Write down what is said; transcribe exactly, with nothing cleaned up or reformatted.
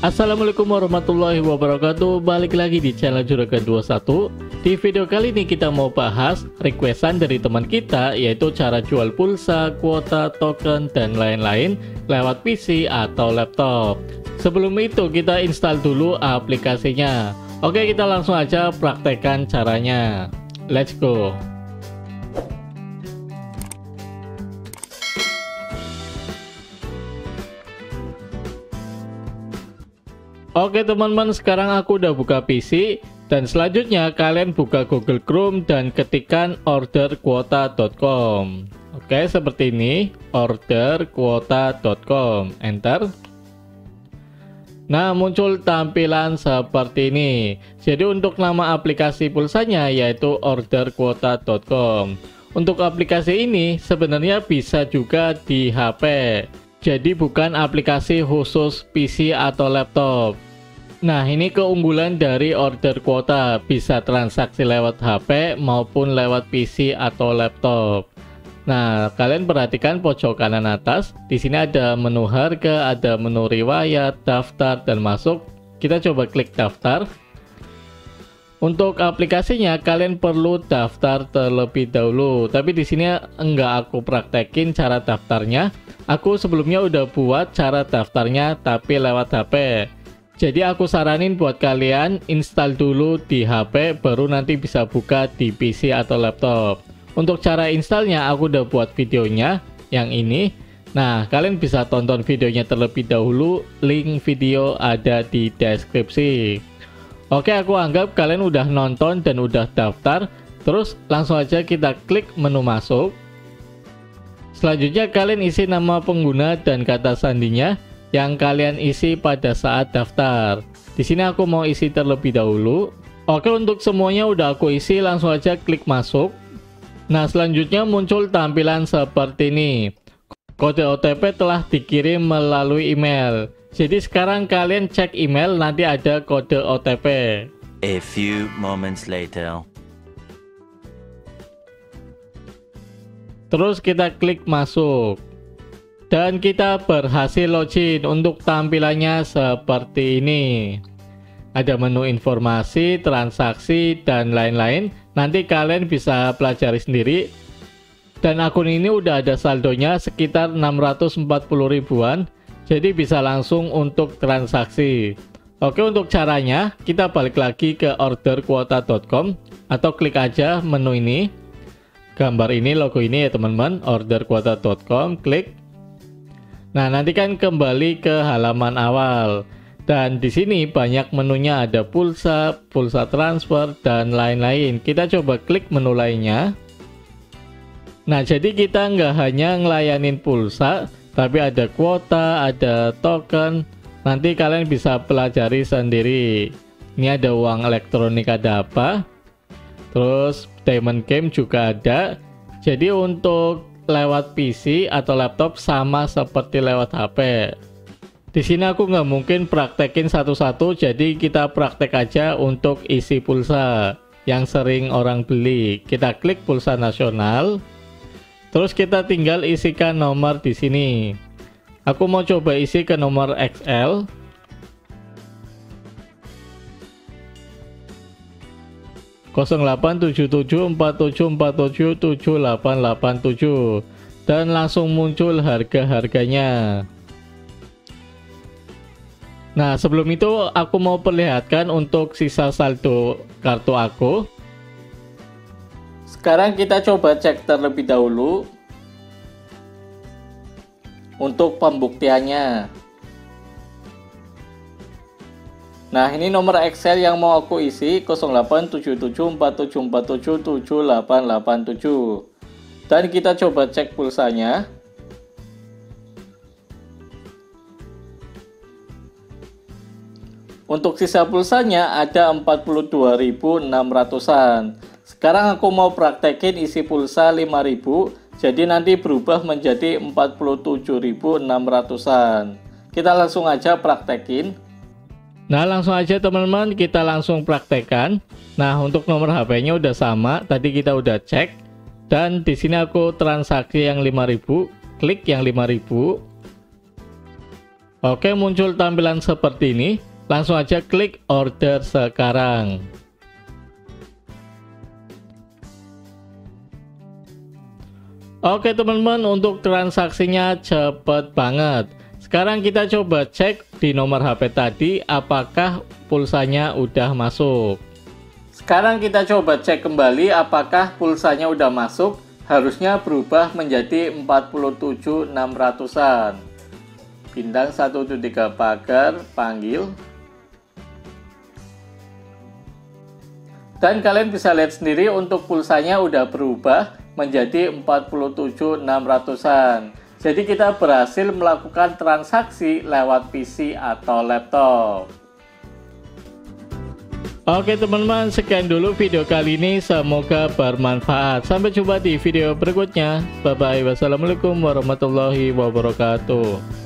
Assalamualaikum warahmatullahi wabarakatuh. Balik lagi di channel Juragan dua puluh satu. Di video kali ini kita mau bahas requestan dari teman kita, yaitu cara jual pulsa, kuota, token, dan lain-lain lewat P C atau laptop. Sebelum itu kita install dulu aplikasinya. Oke, kita langsung aja praktekkan caranya. Let's go. Oke teman-teman, sekarang aku udah buka P C dan selanjutnya kalian buka Google Chrome dan ketikkan order kuota dot com. Oke, seperti ini, order kuota dot com. Enter. Nah, muncul tampilan seperti ini. Jadi untuk nama aplikasi pulsanya yaitu order kuota dot com. Untuk aplikasi ini sebenarnya bisa juga di H P. Jadi bukan aplikasi khusus P C atau laptop. Nah, ini keunggulan dari order kuota, bisa transaksi lewat H P maupun lewat P C atau laptop. Nah, kalian perhatikan pojok kanan atas, di sini ada menu harga, ada menu riwayat, daftar, dan masuk. Kita coba klik daftar. Untuk aplikasinya kalian perlu daftar terlebih dahulu, tapi di sini enggak aku praktekin cara daftarnya. Aku sebelumnya udah buat cara daftarnya tapi lewat H P. Jadi aku saranin buat kalian install dulu di H P, baru nanti bisa buka di P C atau laptop. Untuk cara installnya aku udah buat videonya yang ini. Nah, kalian bisa tonton videonya terlebih dahulu, link video ada di deskripsi. Oke, aku anggap kalian udah nonton dan udah daftar. Terus langsung aja kita klik menu masuk. Selanjutnya kalian isi nama pengguna dan kata sandinya yang kalian isi pada saat daftar. Di sini aku mau isi terlebih dahulu. Oke, untuk semuanya udah aku isi, langsung aja klik masuk. Nah, selanjutnya muncul tampilan seperti ini. Kode O T P telah dikirim melalui email. Jadi sekarang kalian cek email, nanti ada kode O T P. A few moments later. Terus kita klik masuk. Dan kita berhasil login. Untuk tampilannya seperti ini. Ada menu informasi, transaksi, dan lain-lain. Nanti kalian bisa pelajari sendiri. Dan akun ini udah ada saldonya sekitar enam ratus empat puluh ribuan. Jadi bisa langsung untuk transaksi. Oke, untuk caranya kita balik lagi ke order kuota dot com. Atau klik aja menu ini. Gambar ini, logo ini ya teman-teman. order kuota dot com, klik. Nah, nanti kan kembali ke halaman awal. Dan di sini banyak menunya, ada pulsa, pulsa transfer, dan lain-lain. Kita coba klik menu lainnya. Nah, jadi kita nggak hanya ngelayanin pulsa, tapi ada kuota, ada token. Nanti kalian bisa pelajari sendiri. Ini ada uang elektronik, ada apa. Terus payment game juga ada. Jadi untuk lewat P C atau laptop sama seperti lewat H P. Di sini aku nggak mungkin praktekin satu-satu, jadi kita praktek aja untuk isi pulsa yang sering orang beli. Kita klik pulsa nasional, terus kita tinggal isikan nomor di sini. Aku mau coba isi ke nomor X L. nol delapan tujuh tujuh empat tujuh empat tujuh tujuh delapan delapan tujuh dan langsung muncul harga-harganya. Nah, sebelum itu aku mau perlihatkan untuk sisa saldo kartu aku. Sekarang kita coba cek terlebih dahulu untuk pembuktiannya. Nah, ini nomor Excel yang mau aku isi nol delapan tujuh tujuh empat tujuh empat tujuh tujuh delapan delapan tujuh. Dan kita coba cek pulsanya. Untuk sisa pulsanya ada empat puluh dua ribu enam ratusan. Sekarang aku mau praktekin isi pulsa lima ribu, jadi nanti berubah menjadi empat puluh tujuh ribu enam ratusan. Kita langsung aja praktekin. Nah, langsung aja teman-teman, kita langsung praktekkan. Nah, untuk nomor H P-nya udah sama, tadi kita udah cek. Dan di sini aku transaksi yang lima ribu, klik yang lima ribu. Oke, muncul tampilan seperti ini. Langsung aja klik order sekarang. Oke teman-teman, untuk transaksinya cepet banget. Sekarang kita coba cek di nomor H P tadi apakah pulsanya udah masuk. Sekarang kita coba cek kembali apakah pulsanya udah masuk. Harusnya berubah menjadi empat puluh tujuh enam ratusan. Bintang satu tujuh tiga pagar, panggil. Dan kalian bisa lihat sendiri untuk pulsanya udah berubah menjadi empat puluh tujuh enam ratusan. Jadi kita berhasil melakukan transaksi lewat P C atau laptop. Oke teman-teman, sekian dulu video kali ini, semoga bermanfaat. Sampai jumpa di video berikutnya. Bye bye. Wassalamualaikum warahmatullahi wabarakatuh.